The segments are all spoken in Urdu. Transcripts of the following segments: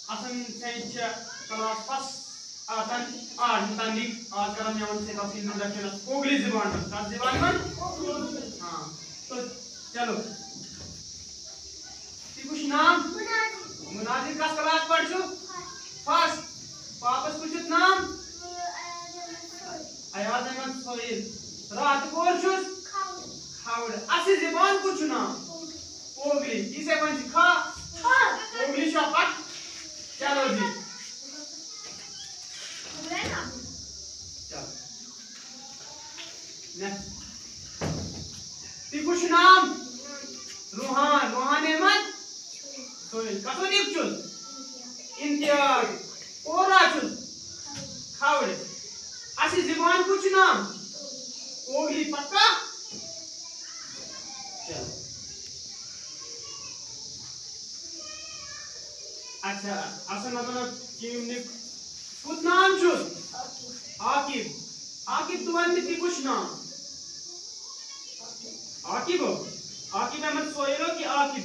اصل سائنس کلاس فسٹ آتن آج متعلق آج کرم یمن سے کافی انٹروڈکشن پوگلی زبان میں کس زبان میں ہاں تو چلو کچھ نام مناظر کس کلاس پڑھ چھو فسٹ پاپس کچھ نام ایاز احمد سہیل رات کور چھس کھاوڑ اسی زبان کچھ نام پوگلی کسے ون کھا پوگلی شاپٹ چلو جی کچھ نام روحان روحان احمد سہیل کتو نیک چل امتیاز پورا چل کھاوڑ اسی زبان کچھ نام پوگلی پکا چلو اچھا اصل مطلب کت نام چھ عاقب عاقب تو ون تھی کچھ نام عاقب عاقب احمد سہیل ہو کہ عاقب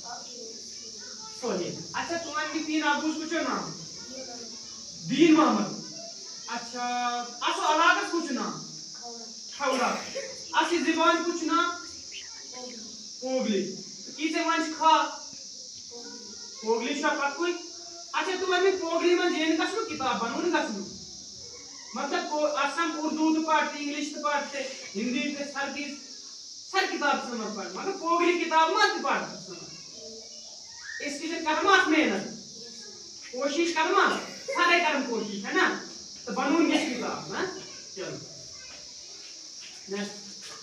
سہیل اچھا تو ون تین ابوس کچھ نام دین محمد اچھا اسو علاقس کچھ نام کھوڑا اسی زبان کچھ نام پوگلی کیسے ون کھا پوگلی چھا پکوئی اچھا تو ون پوگلی من جین گژھنو کتاب بنون گژھنو مطلب آسام اردو تو پڑھتے انگلش تو پڑھتے ہندی تو سر کتاب سمجھ پڑھ مگر پوگلی کتاب مت پڑھ سمجھ اس کی کرما محنت کوشش کرما سارے کرم کوشش ہے نا تو بنون گیس کتاب ہاں چلو نیکسٹ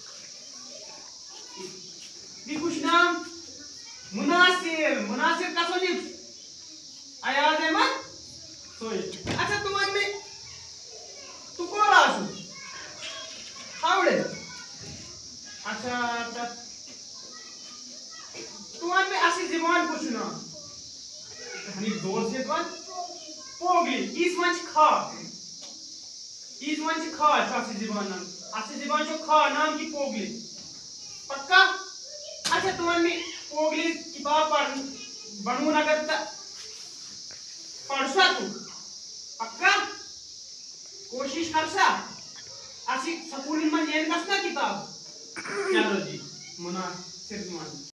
یہ کچھ نام مناصر مناصر کسو نیک ایاز احمد سہیل اچھا تو ون میں تو کور آسو کھاوڑے اچھا تو ون میں اسی زبان کچھ نام ہنی دور سے ون پوگلی اس ون کھا اس ون کھا اسی زبان نام اسی زبان چھ کھا نام کی پوگلی پکا اچھا تو ون میں پوگلی کتاب پڑھ بنون اگر پڑھ سا تو پکا کوشش کر سا اسی سکول من یہ گژھنا کتاب چلو جی مناصر